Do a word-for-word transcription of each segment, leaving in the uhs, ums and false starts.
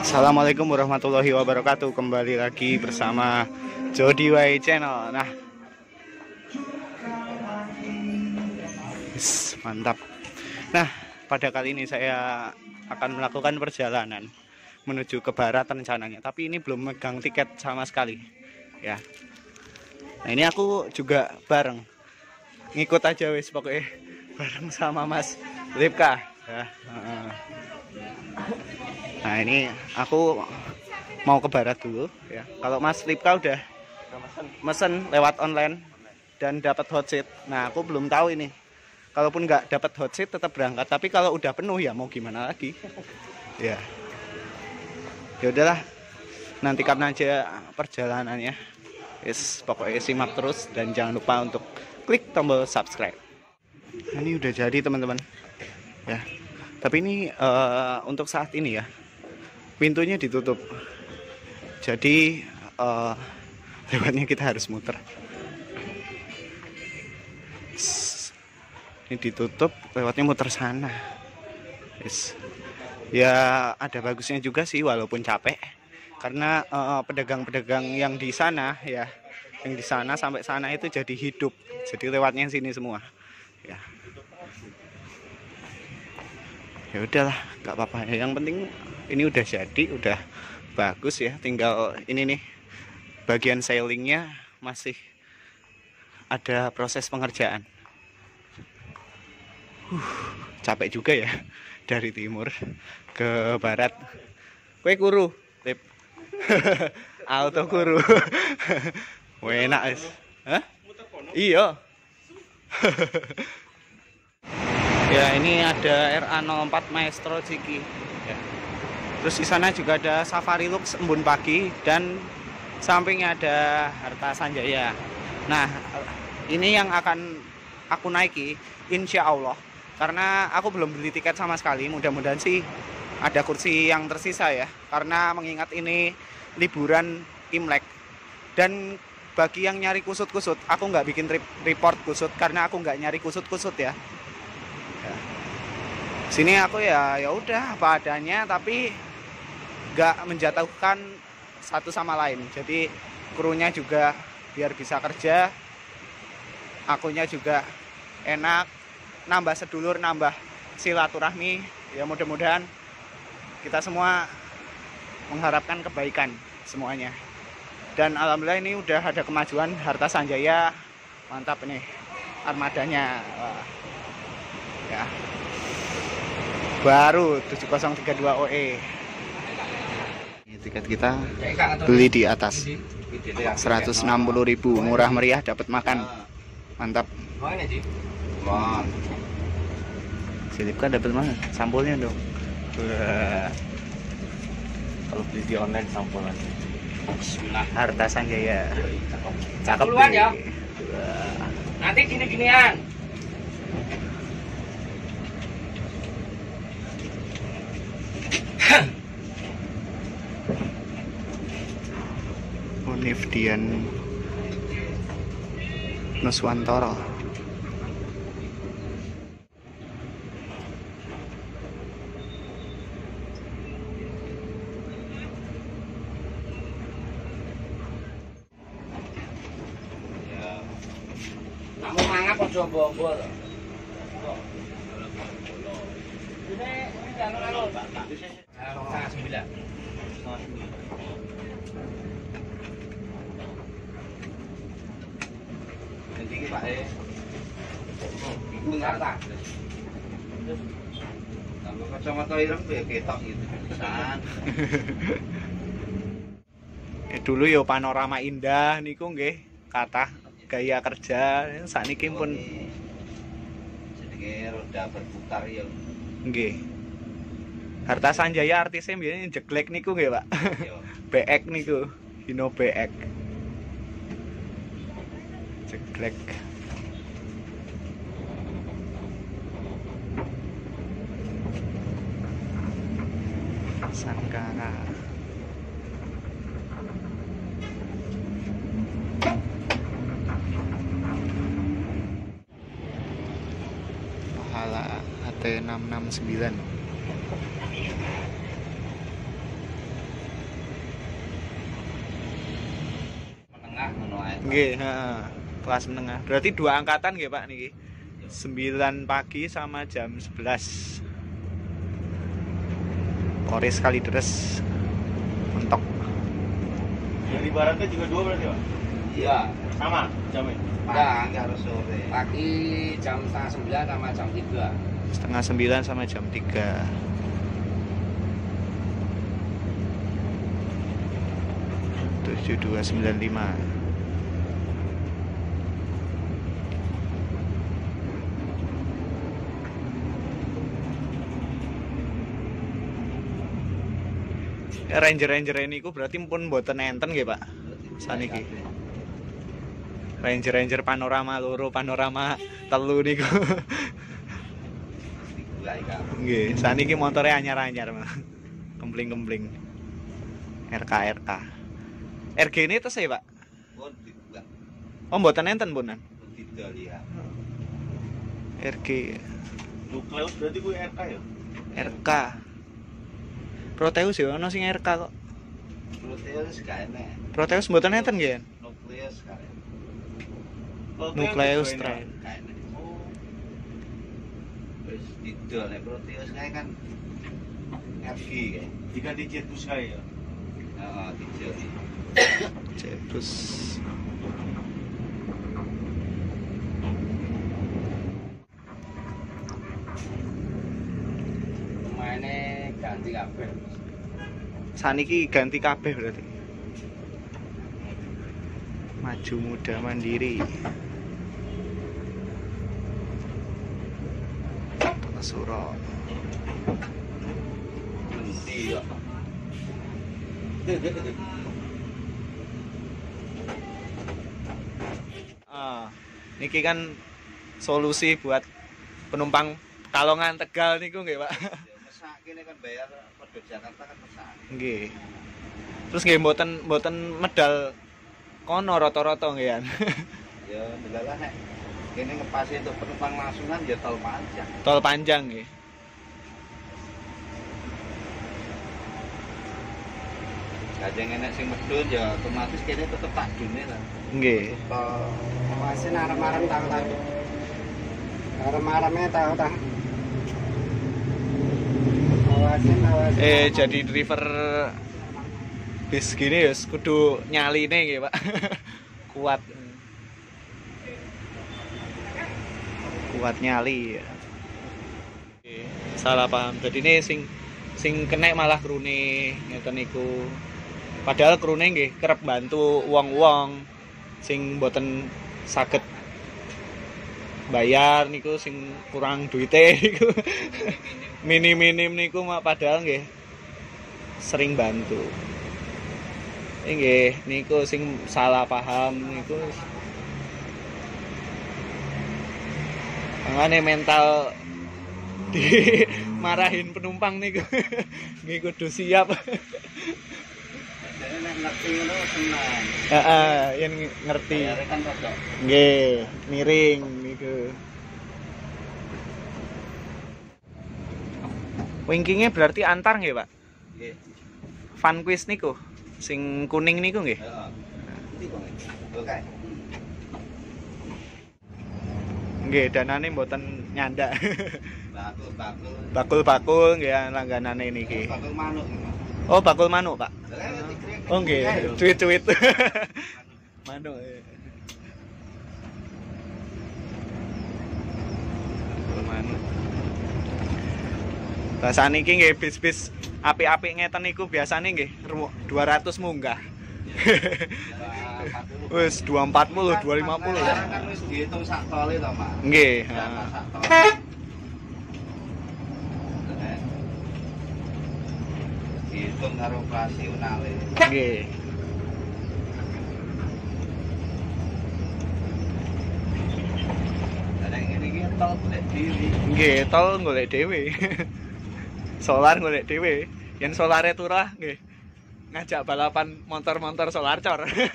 Assalamualaikum warahmatullahi wabarakatuh. Kembali lagi bersama Jody Y Channel. Nah, yes, mantap. Nah, pada kali ini saya akan melakukan perjalanan menuju ke barat rencananya. Tapi ini belum megang tiket sama sekali. Ya. Nah, ini aku juga bareng. Ngikut aja wis pokoknya bareng sama Mas Lipka. Ya. Nah, ini aku mau ke barat dulu ya. Kalau Mas Lipka udah mesen lewat online dan dapat hot seat. Nah, aku belum tahu ini. Kalaupun nggak dapat hot seat tetap berangkat. Tapi kalau udah penuh ya mau gimana lagi? Ya. Ya udahlah. Nantikan aja perjalanannya. Yes, pokoknya simak terus dan jangan lupa untuk klik tombol subscribe. Nah, ini udah jadi teman-teman. Ya. Tapi ini uh, untuk saat ini ya. Pintunya ditutup, jadi uh, lewatnya kita harus muter. Ini ditutup, lewatnya muter sana. Yes. Ya ada bagusnya juga sih, walaupun capek, karena pedagang-pedagang uh, yang di sana ya, yang di sana sampai sana itu jadi hidup, jadi lewatnya sini semua. Ya, ya udahlah, nggak apa-apa. Yang penting ini udah jadi, udah bagus ya. Tinggal ini nih, bagian sailingnya masih ada proses pengerjaan. uh, Capek juga ya, dari timur ke barat. Kue kuru Lip. Auto kuru. Enak es. Hah? Iya. Ya, ini ada R A nol empat Maestro Ciki ya. Terus di sana juga ada Safari Lux Embun Pagi dan sampingnya ada Harta Sanjaya. Nah, ini yang akan aku naiki insya Allah, karena aku belum beli tiket sama sekali. Mudah-mudahan sih ada kursi yang tersisa ya, karena mengingat ini liburan Imlek. Dan bagi yang nyari kusut-kusut, aku nggak bikin report kusut karena aku nggak nyari kusut-kusut ya. Ya. Sini aku ya ya udah apa adanya, tapi nggak menjatuhkan satu sama lain. Jadi krunya juga biar bisa kerja, akunya juga enak, nambah sedulur, nambah silaturahmi. Ya mudah-mudahan kita semua mengharapkan kebaikan semuanya. Dan alhamdulillah ini udah ada kemajuan. Harta Sanjaya mantap ini armadanya. Wah. Ya, baru tujuh nol tiga dua O E. Tiket kita beli di atas seratus enam puluh ribu, murah meriah, dapat makan, mantap. Silipka dapat mana? Sampulnya dong. Kalau beli di online sampulan. Harta Sanjaya, cakep ya. Nanti gini-ginian. Unifdian Nuswantoro. Kamu mangap aja bobo lho. Jadi Pak eh iku ngarta. Terus tambah kacamata ireng ya ketok gitu. Pisan. Eh, dulu yo panorama indah niku nggih kathah gaya kerja. Sakniki pun jenenge roda berputar ya. nggih. Harta Sanjaya artisnya biasanya jeglek niku nggih, Pak. B X niku, Hino B X. Jeglek. Sangkara. Pahala H T enam enam sembilan. Nggih, heeh. Kelas menengah. Berarti dua angkatan nggih, Pak niki. sembilan pagi sama jam sebelas. Koris kali deres. Mentok. Dari baratnya juga dua berarti, Pak? Iya. Sama jamnya? Enggak, enggak harus sore. Pagi jam setengah sembilan sama jam tiga. Setengah sembilan sama jam tiga. tujuh dua sembilan lima. Ranger-ranger ini ku berarti pun mboten enten nggih, Pak. Saniki. Ranger-ranger panorama loro, panorama telu niku. Digulai kan. Nggih, saniki motornya anyar-anyar, Mas. Kempling-kempling. R K R K. R G ini tes ya, Pak? Pun dibuka. Oh, mboten enten punan. Pun didol ya. R G Nukleus berarti gue R K ya? R K. Proteus ya ono sing R K kok. Proteus gak enak. Proteus mboten enten nggih. Nukleus gak enak. Nukleus train. Gak enak. Oh. Wis didol nek Proteus kae kan R G kae. Diganti Jetus kayak ya? Heeh, didol. Terus Mainnya ganti kabel. saniki ganti kabeh berarti. Maju muda mandiri. Suro. Mesti ya. Ah, niki kan solusi buat penumpang Kalongan Tegal niku nggih, Pak. Mesak kene kan bayar padha Jakarta kan mesak. Nggih. Terus nggih mboten mboten medal kono rata-rata nggih. Ya ndelalah nek kene ngepasi untuk penumpang langsungan ya tol panjang. Tol panjang nggih. Kadang enek sing medun ya otomatis kene tetep tak dune lah. Nggih. Tol Awasin arem-arem tahu tahu. Arem-aremnya tahu tahu. Awasin awasin. Eh jadi driver bis gini ya kudu nyaline nggih, Pak. Kuat. Kuat nyali ya. Oke, salah paham. Jadi ini sing sing kena malah krune ngeten niku. Padahal krune nggih kerep bantu wong-wong sing mboten saged bayar niku sing kurang duite niku. Minim-minim niku mak padahal nggih sering bantu. Nggih niku sing salah paham niku. Mangane mental dimarahin penumpang niku. Nggih kudu siap. Jadi nek ngerti ngono senang. Heeh, yen ngerti. Bayare kan rada. Nggih, miring niku. Wingkingnya berarti antar nggih, Pak? Nggih. Vanquish niku sing kuning niku nggih. Heeh. Iki kok. Oke. Nggih, danane mboten nyandak. Bakul-bakul. Bakul-bakul nggih langganane niki. Bakul manuk iki, Mas. Oh, bakul manuk, Pak. Lah dikrik. Oh nggih, cuit-cuit. Manuk. eh. Bakul manuk. Lah saniki nggih bis-bis apik-apik ngeten niku biasane nggih dua ratus munggah. Wis dua ratus empat puluh, dua ratus lima puluh ya. Kan wis diitung sak tole to, Mas. Nggih, Berapa ha. sak tol? Dihitung karo operasionale. Nggih. Lah nek ngene iki tol golek diri. Nggih, tol golek dhewe. Solar golek dhewe. Yen solare turah nggih. Ngajak balapan motor-motor solar cor. Pokoknya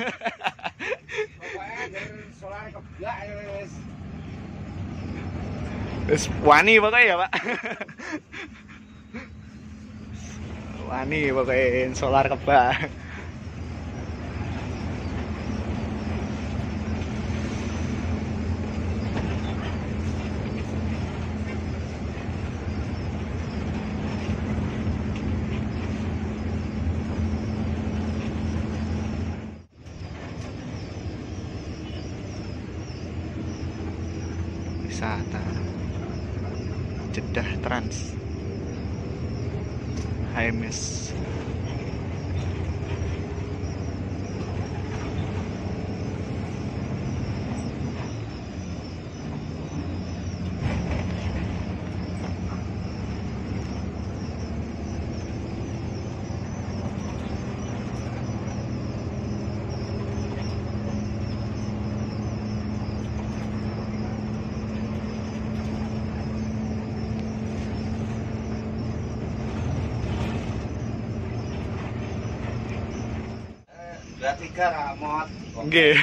dari solar keblak ya wis. Wis wani pokoknya ya, Pak. Wani pokoknya solar kebak. wisata Jeddah Trans H M S. dua tiga ramot. Nggih.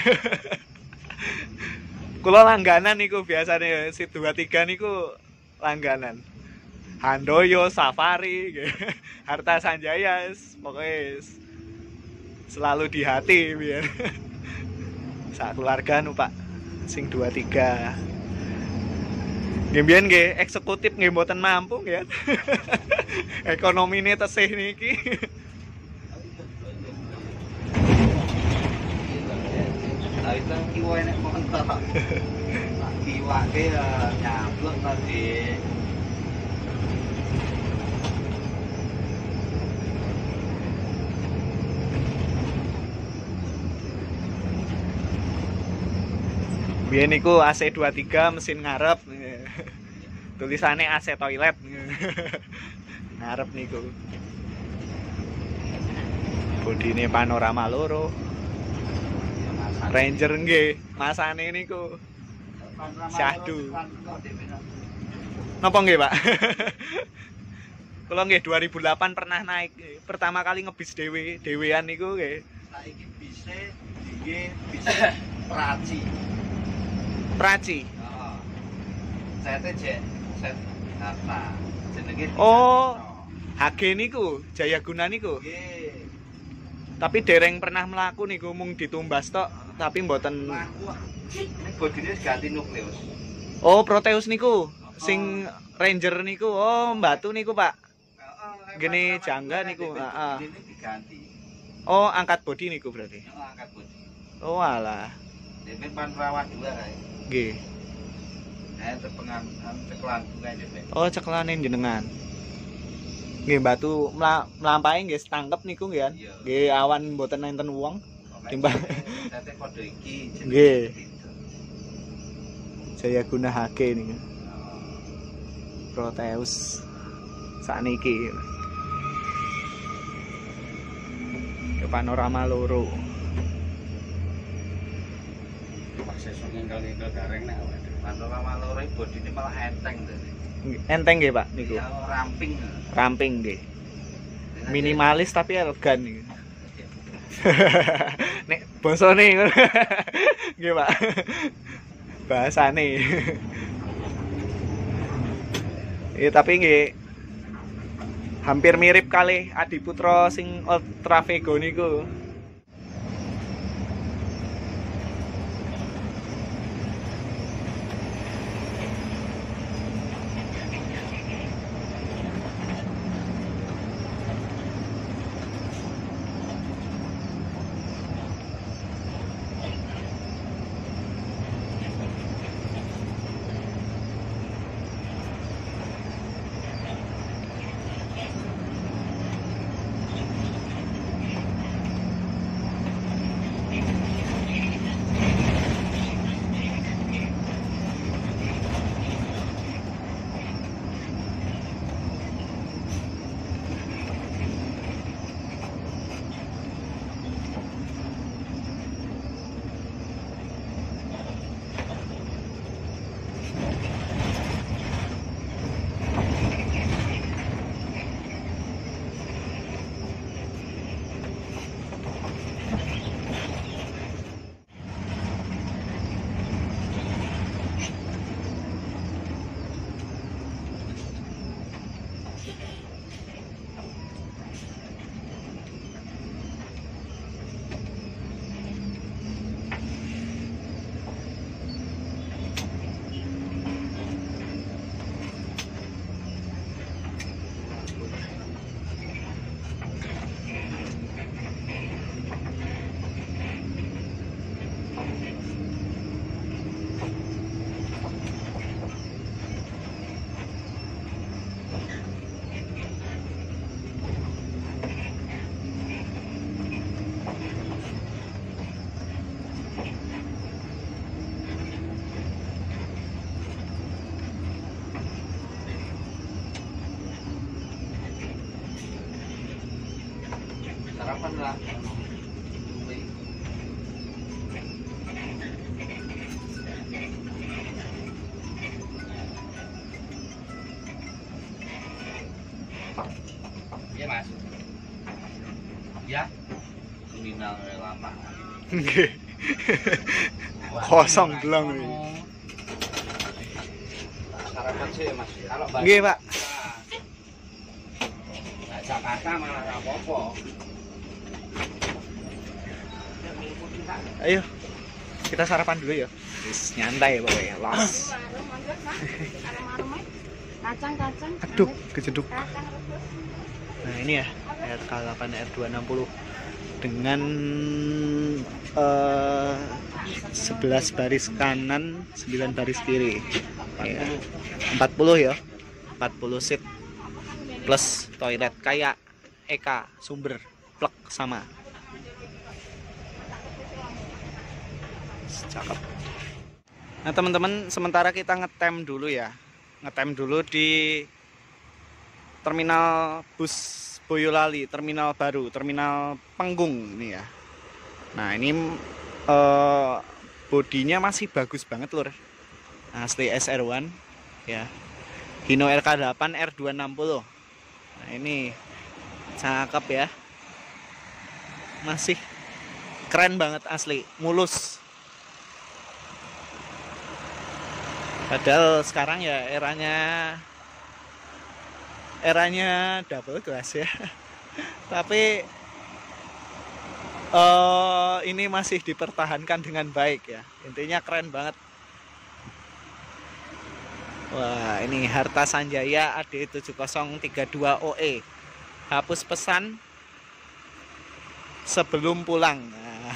Kula langganan niku biasane si dua tiga niku langganan. Handoyo, Safari, nggih. Harta Sanjaya, pokoknya selalu di hati biar. Sak keluarga nu Pak sing dua tiga. Nggih mbiyen nggih eksekutif nggih mboten mampu nggih. Ekonomine tesih niki. Lah itu kiwa enek montor. Lah kiwake nyablok tadi. Biyen niku A C dua tiga mesin ngarep. Tulisannya A C toilet. Ngarep niku. Bodine panorama loro. Ranger nggih, masane niku. Syahdu. Napa nggih, Pak? Kula nggih dua ribu delapan pernah naik. Pertama kali ngebis dhewe, dhewean niku nggih. Saiki bise nggih bise Praci. Praci. Heeh. Sete jek set apa? Jenenge Oh, H G niku, Jayaguna niku. nggih. Tapi dereng pernah melaku niku mung ditumbas tok, tapi mboten. Laku. Nek bodine ganti nukleus. Oh, Proteus niku. Sing Ranger niku. Oh, Mbatu niku, Pak. Heeh. Gini jangga niku, heeh. Ini diganti. Oh, angkat bodi niku berarti. Heeh, angkat bodi. Oh, alah. Dene panorama dua kae. Nggih. Nah, terpengan ceklan kae dene. Oh, ceklane jenengan. Nggih, Mbatu mlampahi nggih tangkep niku nggih kan. Iya. Nggih awan mboten enten wong. Timbang. Sate kode iki jenenge. Nggih. Jayaguna H G niku. Proteus sakniki. Ke panorama loro. Pas sesuk ngengkel-ngengkel gareng nek awake. Panorama loro iki bodine malah enteng to. Enteng nggih, Pak niku. Ya ramping. Ramping nggih. Minimalis tapi elegan niku. Nek bosone ngono. Nggih, Pak. Bahasane. Iya, tapi nggih hampir mirip kali Adiputra sing Ultra Vego niku. sarapan lah. Iya mas. Ya. Kriminal lapangan. Nggih. Kosong belang iki. Sarapan sih ya mas. Kalau Nggih, Pak. Nah, Jakarta malah nggak apa-apa. Ayo. Kita sarapan dulu ya. Wis nyantai pokoknya. Los. Kacang-kacang. Aduh, kejeduk. Kacang rebus. Nah, ini ya R K delapan R dua enam nol dengan eh, sebelas baris kanan, sembilan baris kiri. Ya. empat puluh ya. empat puluh seat plus toilet kayak E K sumber plug sama. Cakep. Nah, teman-teman, sementara kita ngetem dulu ya. Ngetem dulu di terminal bus Boyolali, terminal baru, terminal Penggung nih ya. Nah, ini eh, bodinya masih bagus banget lur. Asli S R satu ya. Hino R K delapan R dua enam nol. Nah, ini cakep ya. Masih keren banget asli, mulus. Padahal sekarang ya eranya eranya double glass ya. Tapi uh, ini masih dipertahankan dengan baik ya. Intinya keren banget. Wah, ini Harta Sanjaya A D tujuh nol tiga dua O E. Hapus pesan sebelum pulang. Nah.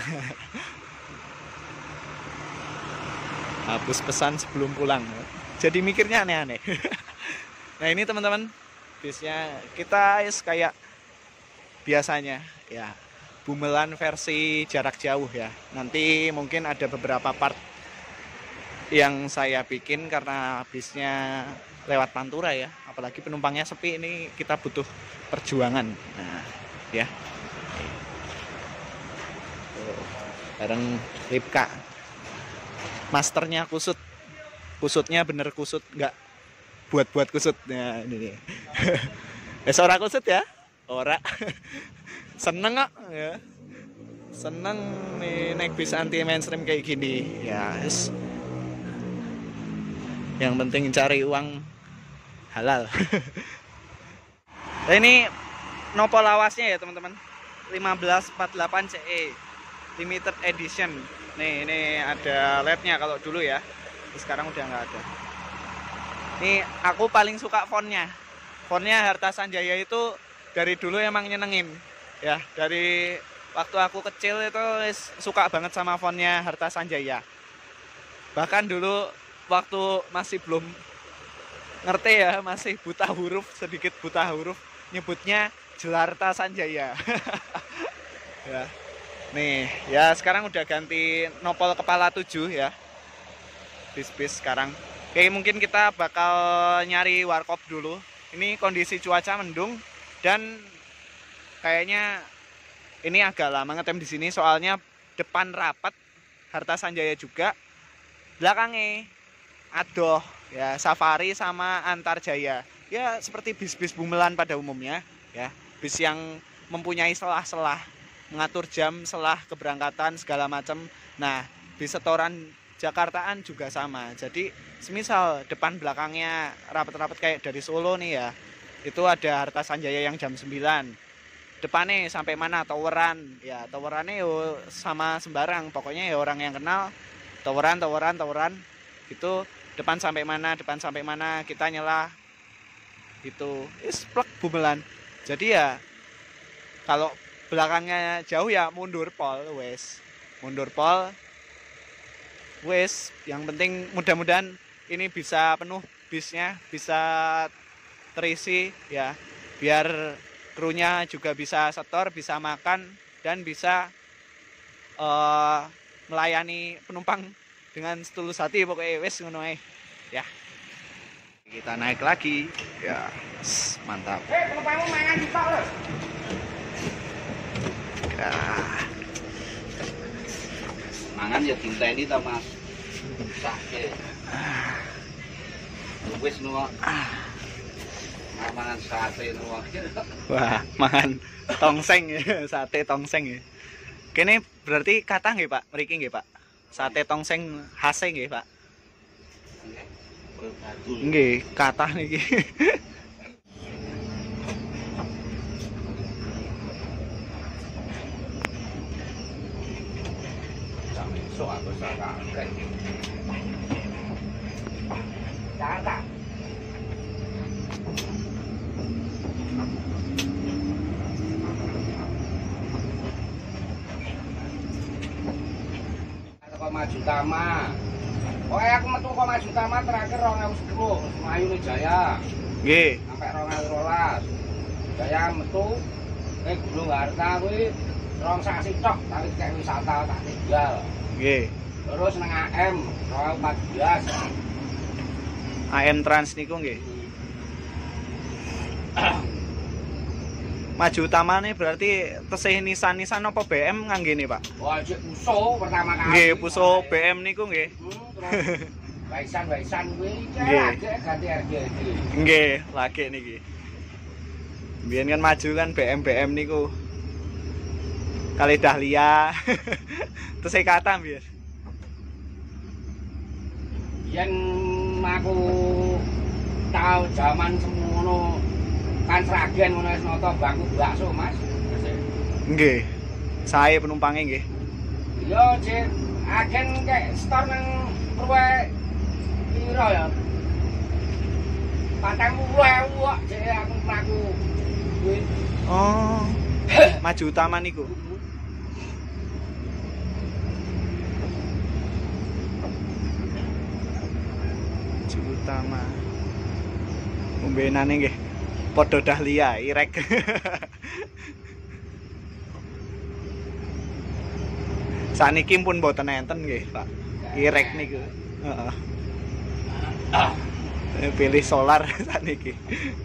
Hapus pesan sebelum pulang. Jadi mikirnya aneh-aneh. Nah, ini teman-teman, bisnya kita kayak biasanya ya, bumelan versi jarak jauh ya. Nanti mungkin ada beberapa part yang saya bikin karena bisnya lewat Pantura ya, apalagi penumpangnya sepi, ini kita butuh perjuangan. Nah ya, bareng Lipka, masternya kusut, kusutnya bener kusut, nggak buat-buat kusut. Nah ini nih. Eh, ora kusut ya, ora. Seneng kok ya, seneng nih naik bis anti mainstream kayak gini ya. Yes. Yang penting cari uang halal. Nah, ini nopo lawasnya ya teman-teman, lima belas empat puluh delapan C E limited edition. Nih, ini ada L E D-nya kalau dulu ya. Sekarang udah nggak ada. Ini aku paling suka fontnya. Fontnya Harta Sanjaya itu dari dulu emang nyenengin. Ya, dari waktu aku kecil itu suka banget sama fontnya Harta Sanjaya. Bahkan dulu waktu masih belum ngerti ya, masih buta huruf, sedikit buta huruf, nyebutnya Jelarta Sanjaya. Ya. Nih, ya sekarang udah ganti nopol kepala tujuh ya. Bis-bis sekarang. Oke, mungkin kita bakal nyari warkop dulu. Ini kondisi cuaca mendung dan kayaknya ini agak lama ngetem di sini soalnya depan rapat Harta Sanjaya juga. Belakangnya adoh ya, Safari sama Antar Jaya. Ya seperti bis-bis bumelan pada umumnya ya. Bis yang mempunyai selah-selah, mengatur jam, selah keberangkatan segala macam. Nah, bis setoran Jakartaan juga sama. Jadi semisal depan belakangnya rapat-rapat kayak dari Solo nih ya, itu ada Harta Sanjaya yang jam sembilan. Depannya sampai mana toweran ya, towerannya yo sama sembarang, pokoknya ya orang yang kenal toweran toweran toweran gitu. Depan sampai mana, depan sampai mana, kita nyela gitu. Is plek bumelan. Jadi ya kalau belakangnya jauh ya mundur pol wes. Mundur pol wes. Yang penting mudah-mudahan ini bisa penuh bisnya, bisa terisi ya. Biar krunya juga bisa setor, bisa makan dan bisa uh, melayani penumpang dengan setulus hati pokoknya wes ngono ae ya. Kita naik lagi ya, mantap. Eh, penumpangmu mangan di tok lho. mangan ya dinteni ta Mas. Sake. Wis nuwa. Mangan sate nuwa. Wah, mangan tongseng ya, sate tongseng ya. Kene berarti kathah nggih Pak, mriki nggih Pak. Sate tongseng khas nggih Pak. Nggih, kathah niki. So aku salah kan. Cara. Kok maju Tama. Oke aku metu kok maju Tama terakhir dua ribu sepuluh Mayune Jaya. Nggih. Sampai dua ribu dua belas. Jaya metu eh Gunung Harta kuwi rong sasi tok tapi kayak wisata tak tinggal. Nggih. Terus nang A M dua ribu empat belas. A M Trans niku nggih. Maju utamane berarti tesih nisan-nisan apa B M nganggene Pak? Wah, cek puso pertama kali. Nggih, puso B M niku nggih. Baisan-baisan kuwi Nggih. lagi ganti R G D. Nggih, lagi niki. Biyen kan maju kan B M B M niku. Kali Dahlia. Tesih kata biyen. Yen aku tahu zaman semono kan Sragen ngono wis nata bangku bakso, Mas. Nggih. Sae penumpange nggih. Yo, Cek, agen kek store nang Purwe piro ya? patang puluh ewu kok, Cek, aku mlaku. Kuwi Oh. Maju utama niku. Maju utama. Umbenane nggih. Padha Dahlia, irek. Saniki pun mboten enten nggih, Pak. Irek niku. Heeh. Pilih solar saniki.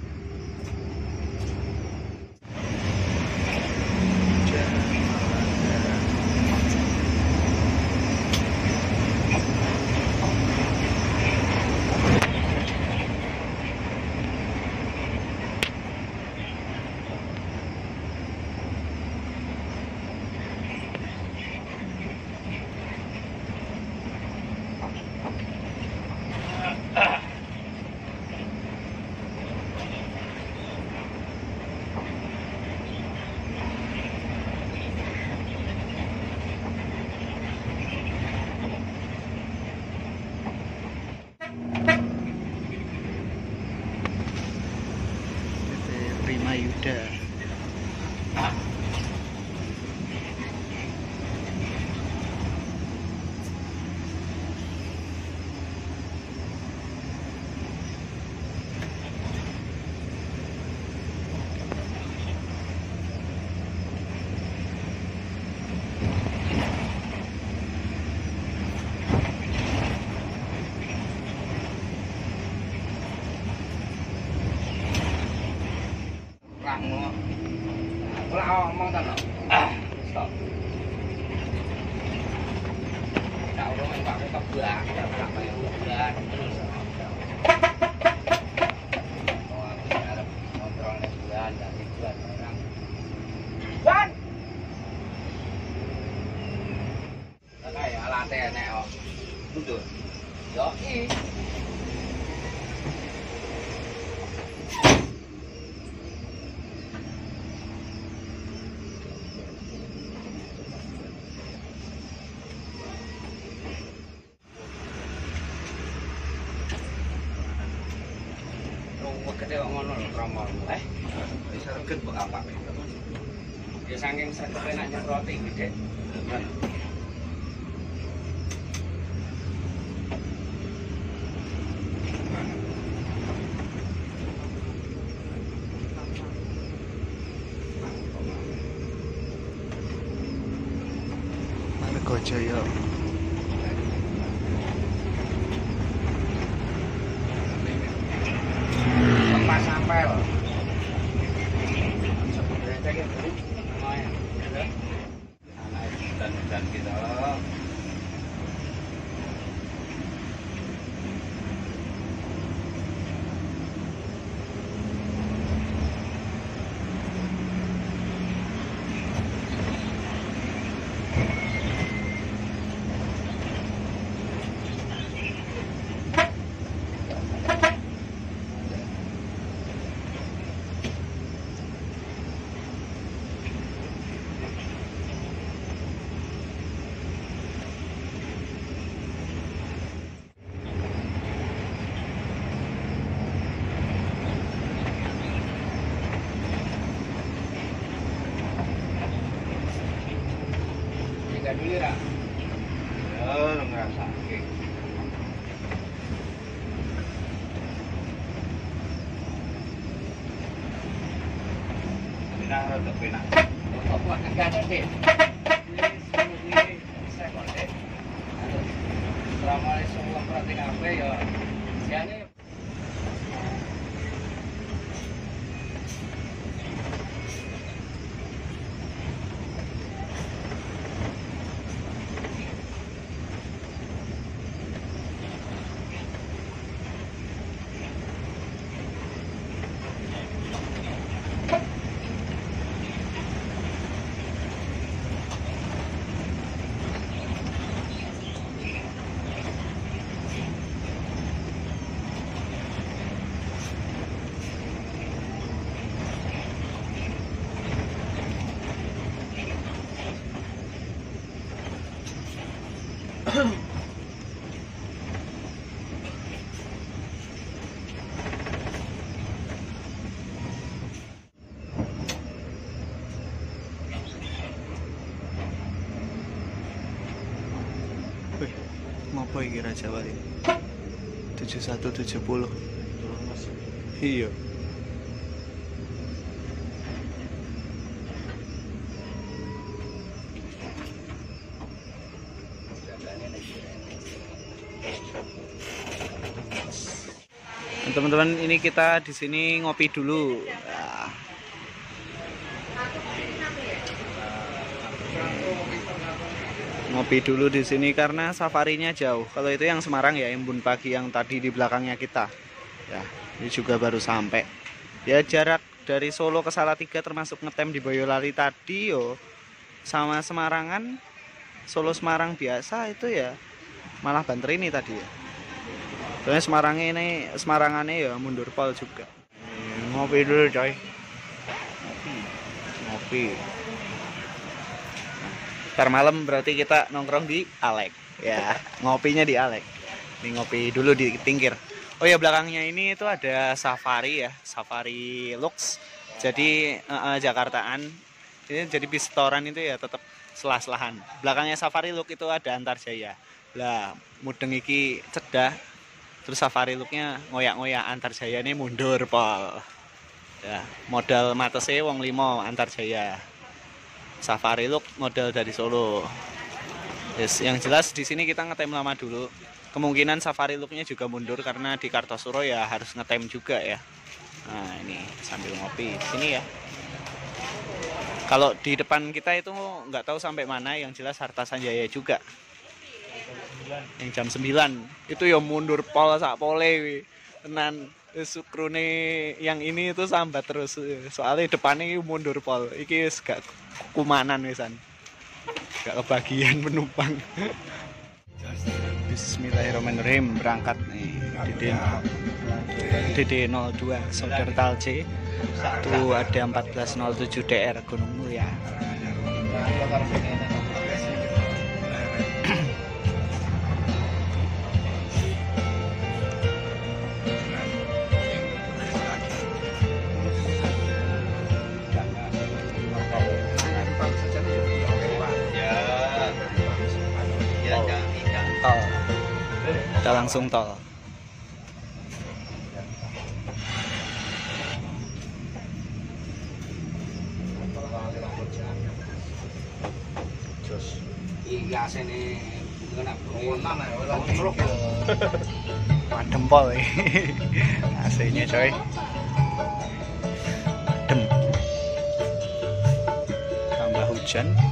Prima Yuda. ngono. Ora ngomong ta, ah, stop. Tak urung Pak kebak, tak kaya udan terus. Oh, aku arep kontrol nek bulan dan tujuan orang. Wan. Tak ya alate enek kok. Mundur. Yo i. Gede kok ngono lho kromol. Eh, wis reget kok apa? Ya saking sregep enak nyemproti gede. Margojaya. Pas sampai loh. Sebenarnya cek itu. Oh ya. Dan dan kita dulu ra. Ya, ngerasake. Penak rada penak. Apa enggak ada deh. Selama semua perhati kafe ya, siane Wih, ngopo iki Raja Wali? tujuh satu tujuh nol. Turun Mas. Iya. Teman-teman, ini kita di sini ngopi dulu. Nah. Ngopi dulu di sini karena safarinya jauh. Kalau itu yang Semarang ya, Embun Pagi yang tadi di belakangnya kita. Ya, ini juga baru sampai. Ya jarak dari Solo ke Salatiga termasuk ngetem di Boyolali tadi yo sama Semarangan, Solo Semarang biasa itu ya malah banter ini tadi ya. Soalnya Semarangnya ini Semarangannya ya mundur pol juga. Ngopi dulu coy. Ngopi. Ngopi. Ntar malam berarti kita nongkrong di Alek ya, ngopinya di Alek. Ini ngopi dulu di Tingkir. Oh ya, belakangnya ini itu ada safari ya, Safari Lux. Jadi uh, uh, Jakartaan. Ini jadi pistoran itu ya tetap selah-selahan. Belakangnya Safari Lux itu ada Antarjaya. Lah, mudeng iki cedah. Terus Safari Lux-nya ngoyak-ngoyak, Antarjaya ini mundur pol. Ya, modal matese wong limo Antarjaya. Safari Lux model dari Solo. Yes, yang jelas di sini kita ngetem lama dulu. Kemungkinan Safari Lux-nya juga mundur karena di Kartosuro ya harus ngetem juga ya. Nah, ini sambil ngopi di sini ya. Kalau di depan kita itu nggak tahu sampai mana, yang jelas Harta Sanjaya juga. Yang jam sembilan itu ya mundur pol sak pole tenan. Sukrune yang ini itu sambat terus soalnya depannya mundur pol. Iki wis gak kumanan wisan, gak kebagian penumpang. Bismillahirrahmanirrahim, berangkat nih D D nol dua Saudara Talce. Itu ada empat belas nol tujuh D R Gunung Mulia. Tol. Kita langsung tol. iki asene kena bunga nang Adem pol. A C-nya coy. Adem. Tambah hujan.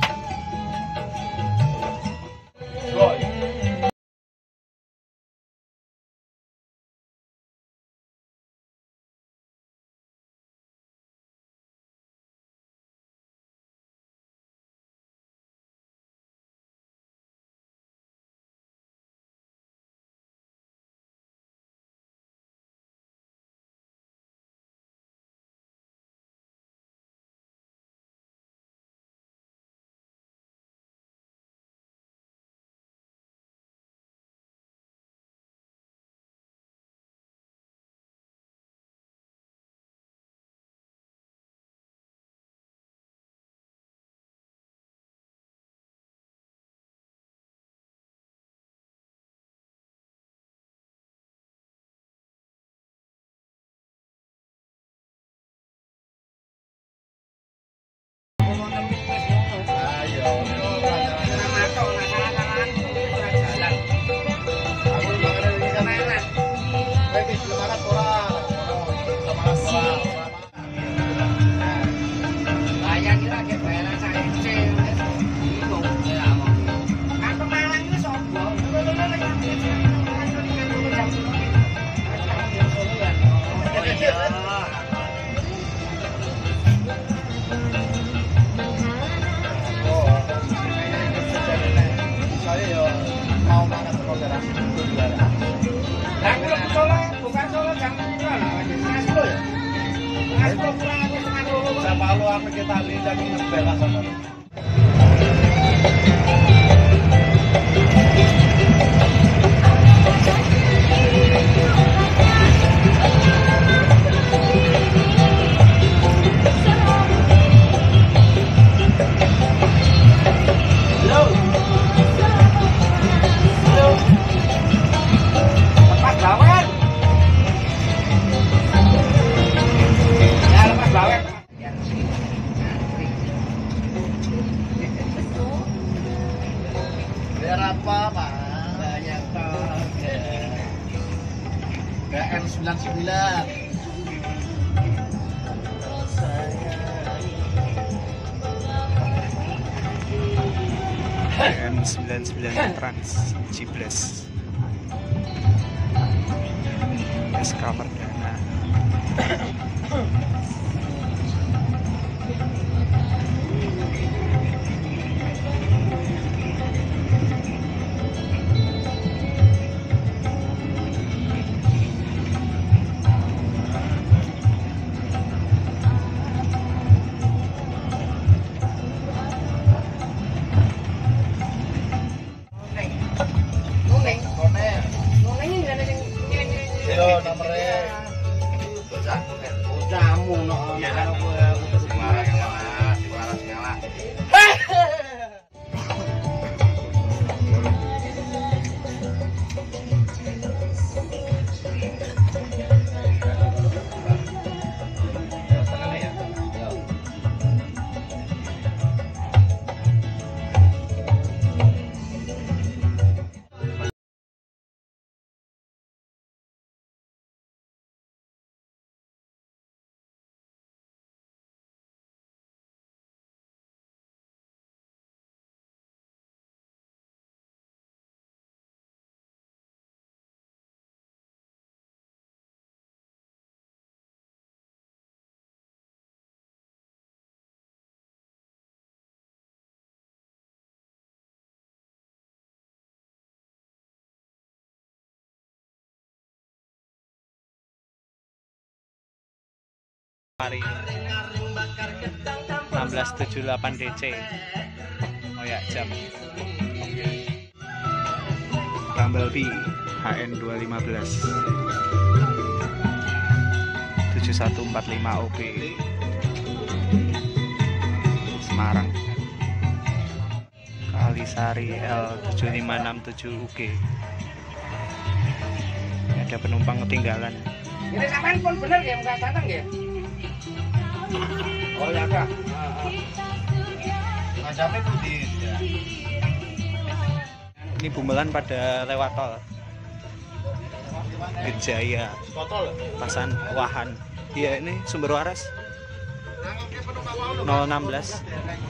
pakai tali lagi ngebel sama. Berapa Pak? Banyak toh. K M sembilan puluh sembilan. K M sembilan puluh sembilan Trans Cibles S K Perdana. Yo nomornya. Jamu no. Iya. Karo kowe aku Diwaras ngalah, diwaras ngalah. Hari enam belas tujuh puluh delapan D C. Oh ya, jam. Bumblebee H N dua lima belas tujuh satu empat lima O B Semarang. Kalisari L tujuh lima enam tujuh U G. Ini ada penumpang ketinggalan. Ini sampean pun bener ya enggak datang ya? Oh ya Kak. Ngajape tuh di. Ini Bumelan pada lewat tol Wijaya Botol. Pasan Wahan. Iya, ini sumber waras nol enam belas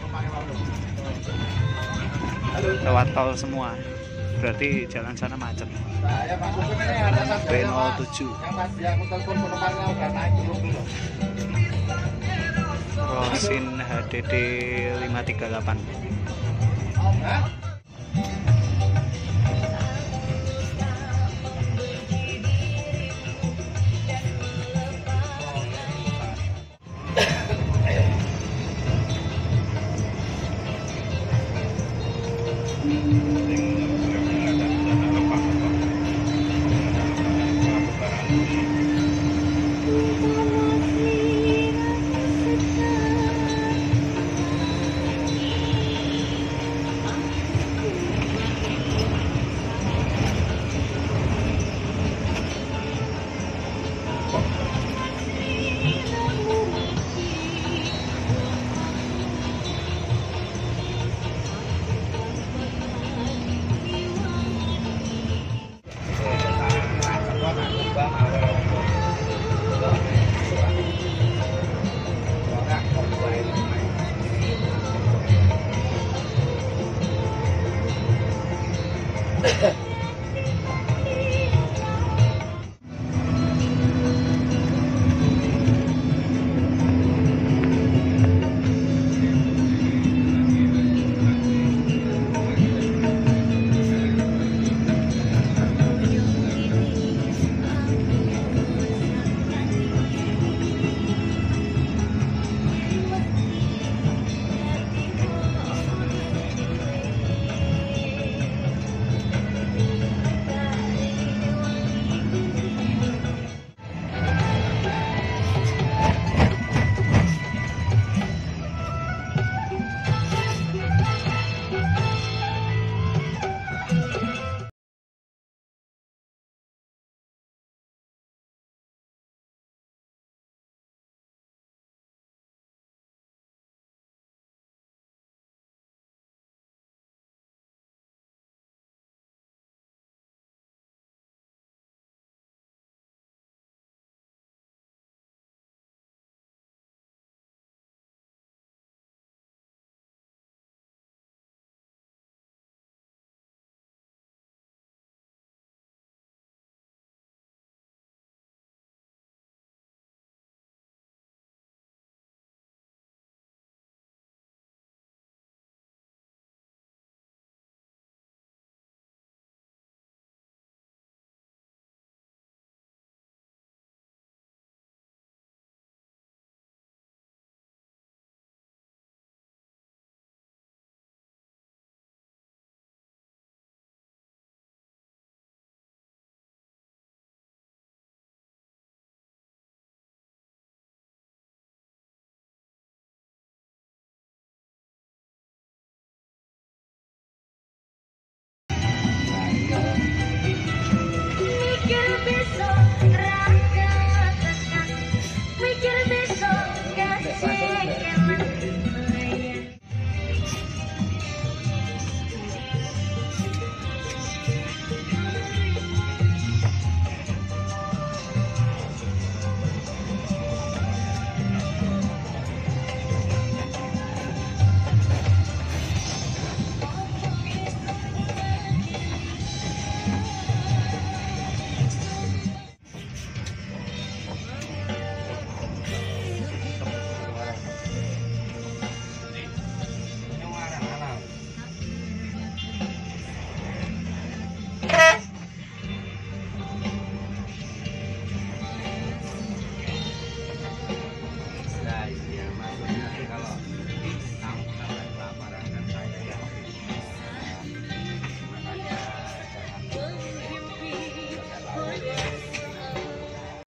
lewat tol semua, berarti jalan sana macet. Saya Pak Supir ini ada satu B nol tujuh yang pas dia aku telepon penumpangnya udah naik belum belum. Rosin H D D lima tiga delapan. Hah?